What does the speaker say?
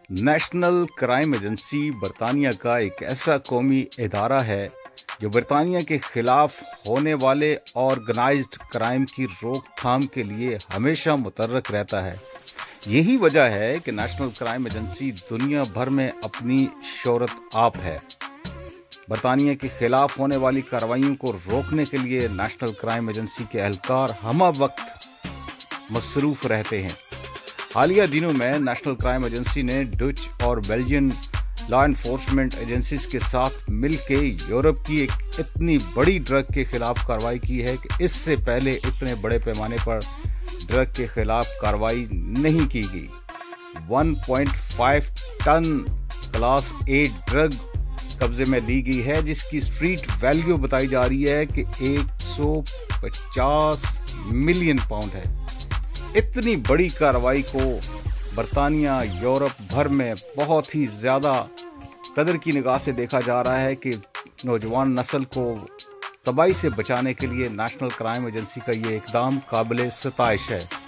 National crime agency برطانیہ کا ایک ایسا قومی ادارہ ہے جو برطانیہ کے خلاف ہونے والے آرگنائزڈ کرائم کی روک تھام کے لیے ہمیشہ متحرک رہتا ہے۔ یہی وجہ ہے کہ نیشنل کرائم ایجنسی دنیا بھر میں اپنی شہرت آپ ہے۔ برطانیہ کے خلاف ہونے والی کارروائیوں کو روکنے کے لیے نیشنل کرائم ایجنسی کے اہلکار ہمہ وقت مصروف رہتے ہیں۔ حالیہ دنوں میں نیشنل کرائم ایجنسی نے ڈچ اور بیلجین لا انفورسمنٹ ایجنسیز کے ساتھ مل کے یورپ کی ایک اتنی بڑی ڈرگ کے خلاف کارروائی کی ہے کہ اس سے پہلے اتنے بڑے پیمانے پر ڈرگ کے خلاف کارروائی نہیں کی گئی۔ 1.5 ٹن کلاس A ڈرگ قبضے میں لی گئی ہے، جس کی اسٹریٹ ویلیو بتائی جا رہی ہے کہ 150 ملین پاؤنڈ ہے۔ اتنی بڑی کارروائی کو برطانیہ یورپ بھر میں بہت ہی زیادہ قدر کی نگاہ سے دیکھا جا رہا ہے کہ نوجوان نسل کو تباہی سے بچانے کے لیے نیشنل کرائم ایجنسی کا یہ اقدام قابل ستائش ہے۔